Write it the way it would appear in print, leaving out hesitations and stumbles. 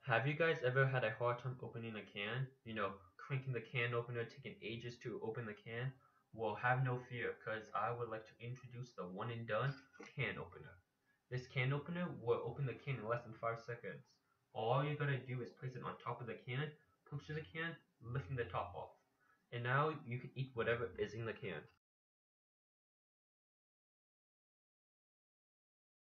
Have you guys ever had a hard time opening a can? You know, cranking the can opener, taking ages to open the can? Well, have no fear, because I would like to introduce the one and done can opener. This can opener will open the can in less than 5 seconds. All you gotta do is place it on top of the can, puncture the can, lifting the top off. And now you can eat whatever is in the can.